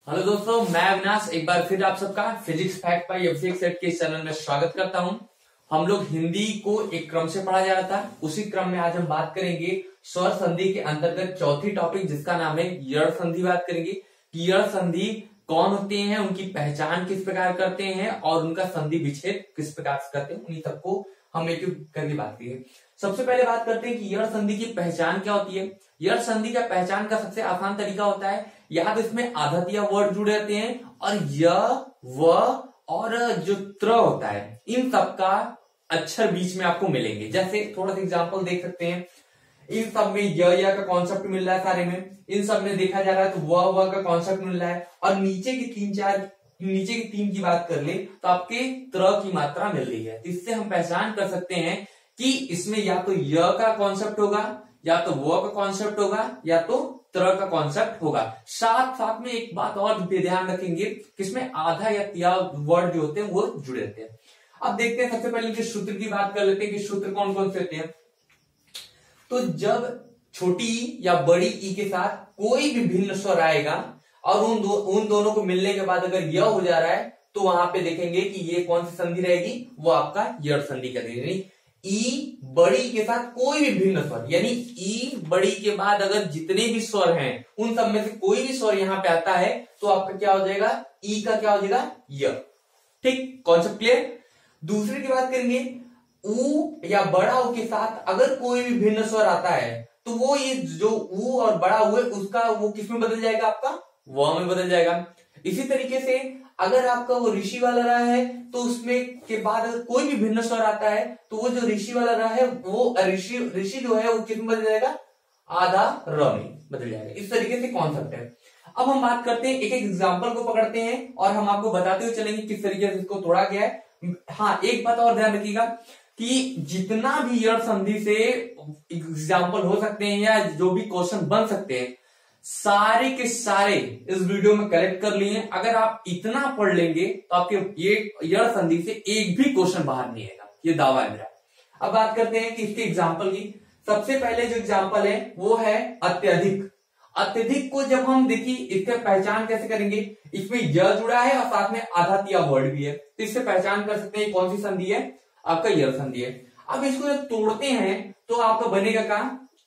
Hello दोस्तों, मैं अविनाश एक बार फिर आप सबका फिजिक्स फैक्ट बाय अभिषेक सेठ के चैनल में स्वागत करता हूं। हम लोग हिंदी को एक क्रम से पढ़ा जा रहा था, उसी क्रम में आज हम बात करेंगे स्वर संधि के अंतर्गत चौथी टॉपिक जिसका नाम है यड़ संधि। बात करेंगे कि यड़ संधि कौन होते हैं, उनकी पहचान किस प्रकार करते हैं और उनका संधि विच्छेद किस प्रकार से करते हैं। उन्हीं सबको हम एक करके बात करेंगे। सबसे पहले बात करते हैं कि यड़ संधि की पहचान क्या होती है। यड़ संधि का पहचान का सबसे आसान तरीका होता है, याद इसमें आधातिया वर्ड जुड़े रहते हैं और य व और जो त्र होता है इन सबका अक्षर बीच में आपको मिलेंगे। जैसे थोड़ा सा एग्जांपल देख सकते हैं, इन सब में य का कॉन्सेप्ट मिल रहा है, सारे में इन सब में देखा जा रहा है तो व का कॉन्सेप्ट मिल रहा है। और नीचे की तीन की बात कर ले तो आपके त्र की मात्रा मिल रही है। इससे हम पहचान कर सकते हैं कि इसमें या तो य का कॉन्सेप्ट होगा, या तो व का कॉन्सेप्ट होगा, या तो त्र का कॉन्सेप्ट होगा। साथ साथ में एक बात और भी ध्यान रखेंगे कि इसमें आधा या तिया वर्ड जो होते हैं वो जुड़े रहते हैं। अब देखते हैं, सबसे पहले इनके सूत्र की बात कर लेते हैं कि सूत्र कौन कौन से होते हैं। तो जब छोटी ई या बड़ी ई के साथ कोई भी भिन्न स्वर आएगा और उन दोनों को मिलने के बाद अगर य हो जा रहा है तो वहां पे देखेंगे कि ये कौन सी संधि रहेगी, वो आपका यड़ संधि करेगी। यानी ई बड़ी के साथ कोई भी भिन्न स्वर, यानी ई बड़ी के बाद अगर जितने भी स्वर हैं उन सब में से कोई भी स्वर यहाँ पे आता है तो आपका क्या हो जाएगा, ई का क्या हो जाएगा, य। ठीक, कॉन्सेप्ट क्लियर। दूसरे की बात करेंगे, ऊ या बड़ा ऊ के साथ अगर कोई भी भिन्न स्वर आता है तो वो ये जो ऊ और बड़ा ऊ है उसका वो किस में बदल जाएगा, आपका व में बदल जाएगा। इसी तरीके से अगर आपका वो ऋषि वाला रहा है तो उसमें के बाद अगर कोई भी भिन्न स्वर आता है तो वो जो ऋषि वाला रहा है वो ऋषि जो है वो किस में बदल जाएगा, आधा र में बदल जाएगा। इस तरीके से कॉन्सेप्ट है। अब हम बात करते हैं, एक एक एग्जाम्पल को पकड़ते हैं और हम आपको बताते हुए चलेंगे किस तरीके से इसको तोड़ा गया है। हाँ, एक बात और ध्यान रखिएगा कि जितना भी यड़ संधि से एग्जाम्पल हो सकते हैं या जो भी क्वेश्चन बन सकते हैं सारे के सारे इस वीडियो में करेक्ट कर लिए हैं। अगर आप इतना पढ़ लेंगे तो आपके ये यड़ संधि से एक भी क्वेश्चन बाहर नहीं आएगा, ये दावा है मेरा। अब बात करते हैं कि इसके एग्जाम्पल की। सबसे पहले जो एग्जाम्पल है वो है अत्यधिक। अत्यधिक को जब हम देखिए इसका पहचान कैसे करेंगे, इसमें य जुड़ा है और साथ में आधातिया वर्ड भी है, तो इससे पहचान कर सकते हैं कौन सी संधि है, आपका यड़ संधि है। अब इसको जब तोड़ते हैं तो आपका बनेगा क्या,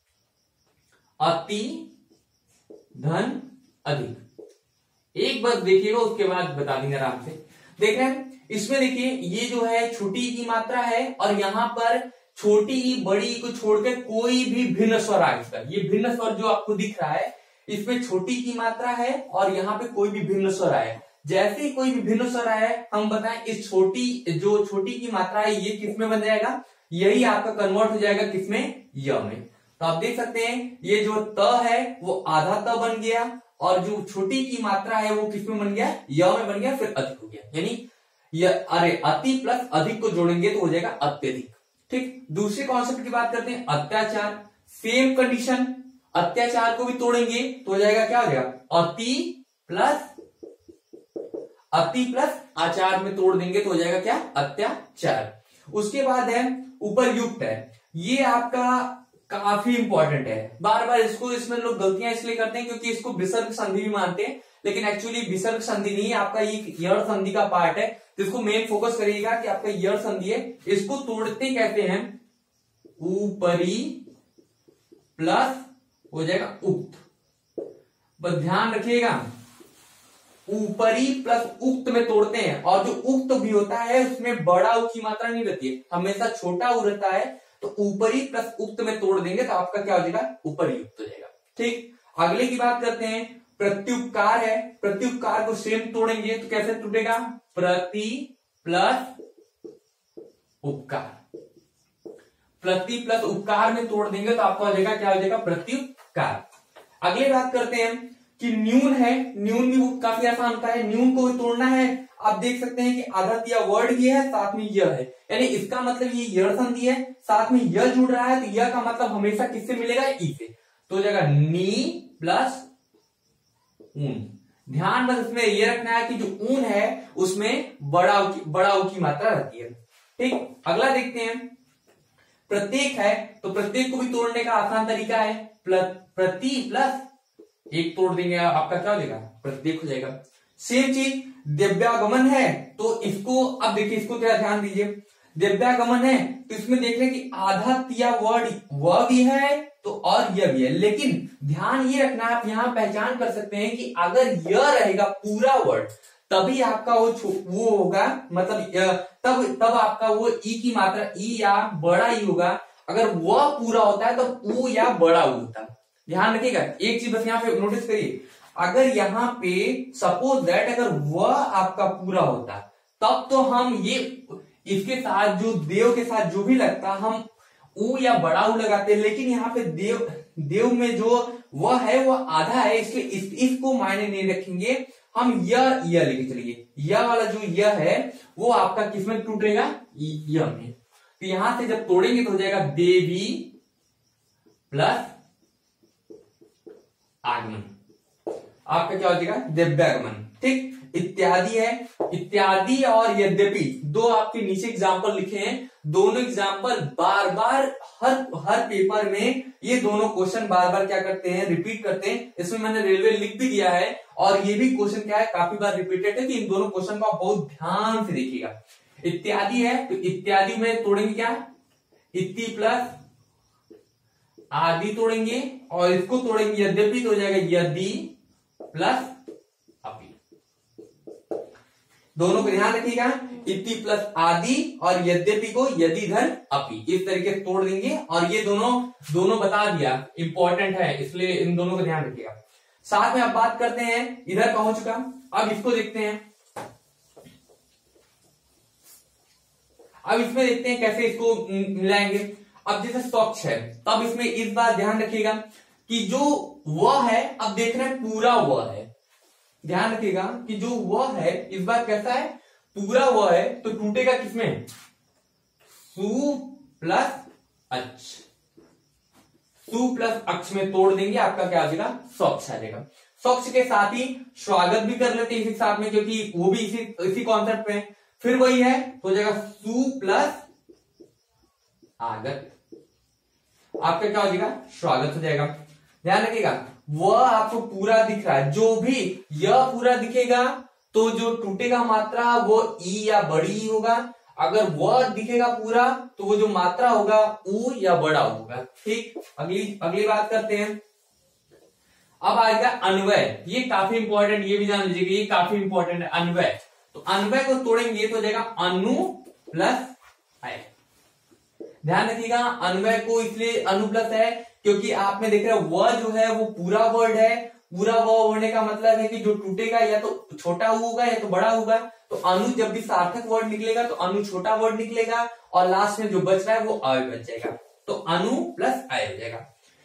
अति धन अधिक। एक बार देखिएगा उसके बाद बता देंगे आराम से। देख रहे हैं इसमें, देखिए ये जो है छोटी ई की मात्रा है और यहाँ पर छोटी ई बड़ी ई को छोड़कर कोई भी भिन्न स्वर आ इसका, ये भिन्न स्वर जो आपको दिख रहा है इसमें छोटी की मात्रा है और यहाँ पे कोई भी भिन्न स्वर आया। जैसे ही कोई भी भिन्न स्वर आया है हम बताएं इस छोटी की मात्रा है ये किस में बन जाएगा, यही आपका कन्वर्ट हो जाएगा किसमें, य में। तो आप देख सकते हैं ये जो त है वो आधा त बन गया और जो छोटी की मात्रा है वो किस में बन गया, य में बन गया, फिर अधिक हो गया। यानी अति प्लस अधिक को जोड़ेंगे तो हो जाएगा अत्यधिक। ठीक, दूसरे कॉन्सेप्ट की बात करते हैं अत्याचार। सेम कंडीशन, अत्याचार को भी तोड़ेंगे तो हो जाएगा क्या, हो जाएगा अति प्लस आचार में तोड़ देंगे तो हो जाएगा क्या, अत्याचार। उसके बाद है उपरयुक्त है, ये आपका काफी इंपॉर्टेंट है। बार बार इसमें लोग गलतियां इसलिए करते हैं क्योंकि इसको विसर्ग संधि भी मानते हैं, लेकिन एक्चुअली विसर्ग संधि नहीं है, आपका ये यड़ संधि का पार्ट है। तो इसको मेन फोकस करिएगा कि आपका यड़ संधि है। इसको तोड़ते कहते हैं ऊपरी प्लस हो जाएगा उक्त। बस ध्यान रखिएगा ऊपरी प्लस उक्त में तोड़ते हैं और जो उक्त भी होता है उसमें बड़ा उ की मात्रा नहीं रहती है, हमेशा छोटा उ रहता है। तो ऊपरी प्लस उक्त में तोड़ देंगे तो आपका क्या हो जाएगा, उपरयुक्त हो जाएगा। ठीक, अगले की बात करते हैं प्रत्युपकार है। प्रत्युपकार को सेम तोड़ेंगे तो कैसे टूटेगा, प्रति प्लस उपकार। प्रति प्लस उपकार में तोड़ देंगे तो आपका हो जाएगा क्या, हो जाएगा प्रत्युपकार। अगले बात करते हैं कि न्यून है। न्यून भी काफी आसान होता है, न्यून को तोड़ना है। आप देख सकते हैं कि आधातिया वर्ड ये है, साथ में यह है, यानी इसका मतलब ये यड़ संधि है, साथ में यह जुड़ रहा है तो यह का मतलब हमेशा किससे मिलेगा, ई से। तो हो जाएगा नी प्लस ऊन। ध्यान बस इसमें यह रखना है कि जो ऊन है उसमें बड़ा ऊ की मात्रा रहती है। ठीक, अगला देखते हैं प्रत्येक है। तो प्रत्येक को भी तोड़ने का आसान तरीका है, प्रति प्लस एक तोड़ देंगे आपका क्या हो जाएगा, प्रत्येक हो जाएगा। सेम चीज दिव्यागमन है तो इसको अब देखिए, इसको थोड़ा ध्यान दीजिए। दिव्यागमन है तो इसमें देख रहे हैं कि आधा तिया वर्ड वह भी है तो और यह भी है, लेकिन ध्यान ये रखना आप यहाँ पहचान कर सकते हैं कि अगर यह रहेगा पूरा वर्ड तभी आपका वो होगा, मतलब तब आपका वो ई की मात्रा ई या बड़ा ई होगा। अगर वह पूरा होता है तो ऊ या बड़ा ऊ होता है। ध्यान रखिएगा एक चीज बस यहाँ पे नोटिस करिए, अगर यहाँ पे सपोज दैट अगर वह आपका पूरा होता तब तो हम ये इसके साथ जो देव के साथ जो भी लगता हम ऊ या बड़ा ऊ लगाते, लेकिन यहाँ पे देव में जो वह है वो आधा है, इसलिए इसको मायने नहीं रखेंगे, हम यह लेके चलिए। यह वाला जो यह है वो आपका किसमें टूटेगा, यह में। तो यहां से जब तोड़ेंगे तो हो जाएगा देवी प्लस आगमन, आपका क्या हो जाएगा दिव्यागमन। ठीक, इत्यादि है, इत्यादि और यद्यपि दो आपके नीचे एग्जाम्पल लिखे हैं, दोनों एग्जाम्पल बार बार हर पेपर में ये दोनों क्वेश्चन बार बार क्या करते हैं, रिपीट करते हैं। इसमें मैंने रेलवे लिख भी दिया है और ये भी क्वेश्चन क्या है काफी बार रिपीटेड है, तो इन दोनों क्वेश्चन को आप बहुत ध्यान से देखिएगा। इत्यादि है तो इत्यादि में तोड़ेंगे क्या, इत्ती प्लस आदि तोड़ेंगे, और इसको तोड़ेंगे यद्यपि तो हो जाएगा यदि प्लस अपि। दोनों को ध्यान रखिएगा, इति प्लस आदि और यद्यपि को यदि धन अपि, इस तरीके से तोड़ देंगे। और ये दोनों बता दिया, इंपॉर्टेंट है इसलिए इन दोनों को ध्यान रखिएगा। साथ में अब बात करते हैं, इधर का हो चुका, अब इसको देखते हैं। अब इसमें देखते हैं कैसे इसको मिलाएंगे। अब जैसे स्वच्छ है तब इसमें इस बार ध्यान रखिएगा कि जो वह है, अब देख रहे हैं पूरा वह है, ध्यान रखिएगा कि जो वह है इस बार कैसा है, पूरा वह है, तो टूटेगा किसमें, सु प्लस अक्ष, सु प्लस अक्ष में तोड़ देंगे, आपका क्या आ जाएगा, स्वच्छ आ जाएगा। स्वच्छ के साथ ही स्वागत भी कर लेते हैं इसी साथ में, क्योंकि वो भी इसी कॉन्सेप्ट में, फिर वही है तो हो जाएगा सु प्लस आगत, आपका क्या हो जाएगा, स्वागत हो जाएगा। ध्यान रखिएगा वह आपको पूरा दिख रहा है, जो भी यह पूरा दिखेगा तो जो टूटेगा मात्रा वो ई या बड़ी ई होगा, अगर वह दिखेगा पूरा तो वो जो मात्रा होगा ऊ या बड़ा होगा। ठीक, अगली बात करते हैं। अब आएगा अन्वय, ये काफी इंपॉर्टेंट, ये भी जान लीजिएगा, ये काफी इंपॉर्टेंट है अन्वय। तो अन्वय को तोड़ेंगे तो हो जाएगा अनु प्लस अय। ध्यान रखिएगा अन्वय को इसलिए अनु प्लस है क्योंकि आप में देख रहे हो वह जो है वो पूरा वर्ड है, पूरा वह होने का मतलब है कि जो टूटेगा या तो छोटा होगा या तो बड़ा होगा। तो अनु जब भी सार्थक वर्ड निकलेगा तो अनु छोटा वर्ड निकलेगा और लास्ट में जो बच रहा है वो अय बच जाएगा, तो अनु प्लस अय हो जाएगा।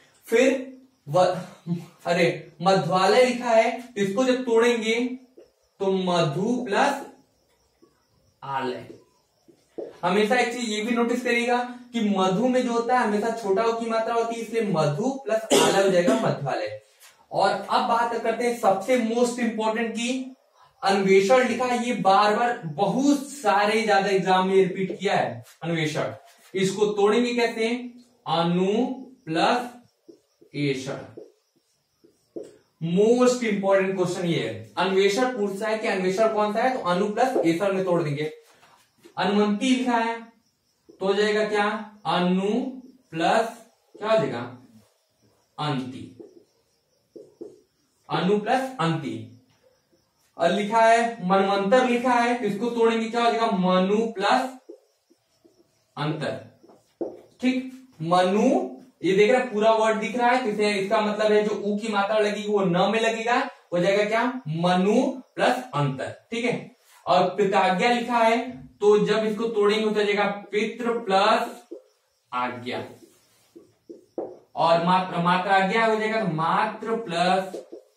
फिर अरे मध्वालय लिखा है तो इसको जब तोड़ेंगे तो मधु प्लस आलय। हमेशा एक चीज ये भी नोटिस करिएगा कि मधु में जो होता है हमेशा छोटा की मात्रा होती है, इसलिए मधु प्लस आलय हो जाएगा मध्वालय। और अब बात करते हैं सबसे मोस्ट इंपॉर्टेंट की अन्वेषण लिखा है, ये बार बार बहुत सारे ज्यादा एग्जाम में रिपीट किया है अन्वेषण। इसको तोड़ेंगे कैसे, अनु प्लस एषण। मोस्ट इंपॉर्टेंट क्वेश्चन ये है, अन्वेषण पूछता है कि अन्वेषण कौन सा है, तो अनु प्लस एषण में तोड़ देंगे। अनुमंती लिखा है तो हो जाएगा क्या, अनु प्लस क्या हो जाएगा, अंति, अनु प्लस अंति। और लिखा है मनवंतर लिखा है तो इसको तोड़ेंगे क्या हो जाएगा, मनु प्लस अंतर। ठीक, मनु ये देख रहा है पूरा वर्ड दिख रहा है, तो इसका मतलब है जो ऊ की मात्रा लगेगी वो न में लगेगा, हो जाएगा क्या, मनु प्लस अंतर। ठीक है, और पिताज्ञा लिखा है तो जब इसको तोड़ेंगे तो जाएगा पितृ प्लस आज्ञा, और मात्र आज्ञा हो जाएगा मात्र प्लस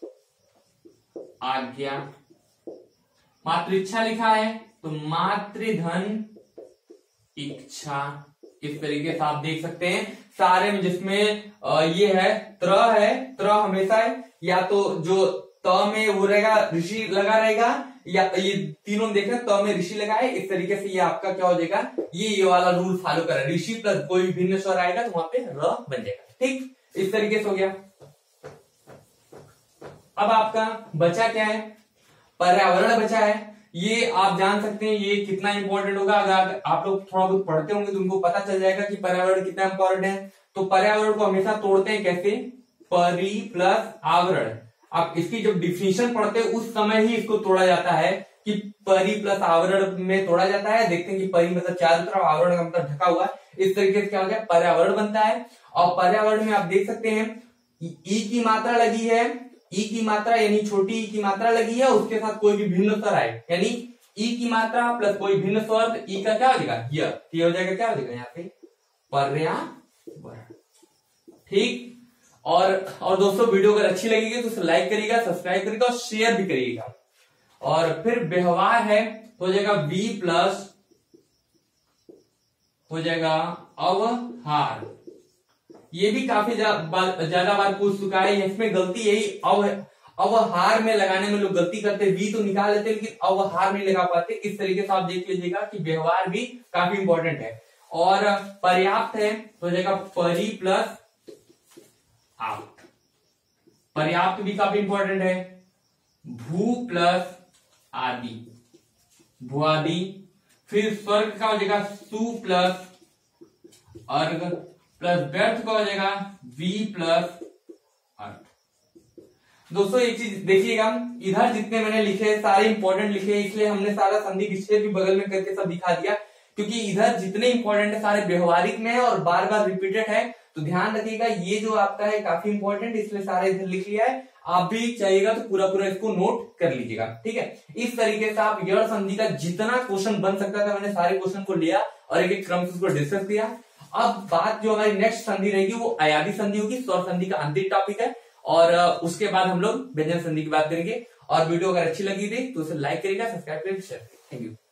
आज्ञा। मात्र इच्छा लिखा है तो मातृधन इच्छा। इस तरीके से आप देख सकते हैं सारे में, जिसमें ये है त्र हमेशा है, या तो जो त में वो रहेगा ऋषि लगा रहेगा, या ये तीनों देख रहे हैं त में ऋषि लगा है, इस तरीके से ये आपका क्या हो जाएगा, ये वाला रूल फॉलो कर रहा है, ऋषि प्लस कोई भिन्न स्वर आएगा तो वहां पे र बन जाएगा। ठीक, इस तरीके से हो गया। अब आपका बचा क्या है, पर्यावरण बचा है। ये आप जान सकते हैं ये कितना इंपॉर्टेंट होगा, अगर आप लोग थोड़ा बहुत पढ़ते होंगे तो उनको पता चल जाएगा कि पर्यावरण कितना इंपॉर्टेंट है। तो पर्यावरण को हमेशा तोड़ते हैं कैसे, परि प्लस आवरण। आप इसकी जब डिफिनीशन पढ़ते हैं उस समय ही इसको तोड़ा जाता है कि परि प्लस आवरण में तोड़ा जाता है। देखते हैं कि परि मतलब चारों तरफ, आवरण का मतलब ढका हुआ, इस तरीके से क्या हो गया पर्यावरण बनता है। और पर्यावरण में आप देख सकते हैं ई की मात्रा लगी है, ई की मात्रा यानी छोटी ई की मात्रा लगी है, उसके साथ कोई भी भिन्न स्वर आए, यानी ई की मात्रा प्लस कोई भिन्न स्वर, तो ई का क्या हो जाएगा, ये हो जाएगा, क्या हो जाएगा यहाँ पे पर्यावरण। ठीक। और दोस्तों वीडियो अगर अच्छी लगेगी तो उसे लाइक करिएगा, सब्सक्राइब करिएगा और शेयर भी करिएगा। और फिर व्यवहार है तो हो जाएगा वी प्लस हो जाएगा अवहार। ये भी काफी ज्यादा बार पूछ चुका है, इसमें गलती यही अवहार में लगाने में लोग गलती करते, वी तो निकाल लेते लेकिन अवहार नहीं लगा पाते। इस तरीके से आप देख लीजिएगा कि व्यवहार भी काफी इंपॉर्टेंट है। और पर्याप्त है तो हो जाएगा परि प्लस आप, पर्याप्त भी काफी इंपॉर्टेंट है। भू प्लस आदि, भुआदि। फिर स्वर्ग का हो जाएगा सु प्लस अर्घ प्लस व्यर्थ का हो जाएगा वी प्लस अर्थ। दोस्तों एक चीज देखिएगा, इधर जितने मैंने लिखे सारे इंपॉर्टेंट लिखे, इसलिए हमने सारा संधि विच्छेद भी बगल में करके सब दिखा दिया, क्योंकि इधर जितने इंपॉर्टेंट है सारे व्यवहारिक में है और बार बार रिपीटेड है। तो ध्यान रखिएगा ये जो आपका है काफी इंपॉर्टेंट, इसलिए सारे इधर लिख लिया है। आप भी चाहिएगा तो पूरा पूरा इसको नोट कर लीजिएगा, ठीक है। इस तरीके से आप यड़ संधि का जितना क्वेश्चन बन सकता था मैंने सारे क्वेश्चन को लिया और एक एक क्रम से उसको डिस्कस किया। अब बात जो हमारी नेक्स्ट संधि रहेगी वो अयादी संधि होगी, स्वर संधि का अंतिम टॉपिक है। और उसके बाद हम लोग व्यंजन संधि की बात करेंगे। और वीडियो अगर अच्छी लगी थी तो उसे लाइक करिएगा, सब्सक्राइब करिएगा, शेयर करिएगा। Thank you.